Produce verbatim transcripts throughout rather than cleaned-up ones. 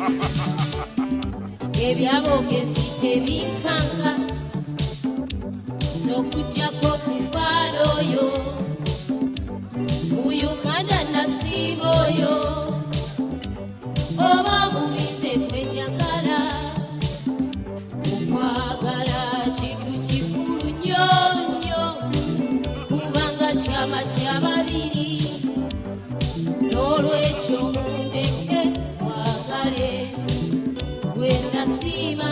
ebyabogezi tebikanga z'okuggyako tufaalo oyo mu Uganda nasiiba oyo oba bulize kwejagala okwagala kintu kikulu nnyo nnyo kubanga kyama kya babiri n'olwekyo mundeke mwagale gwe nasiima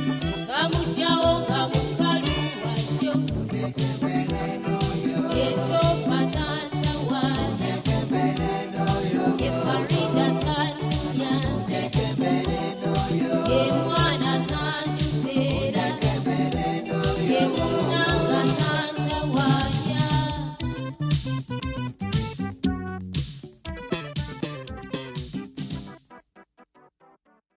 It's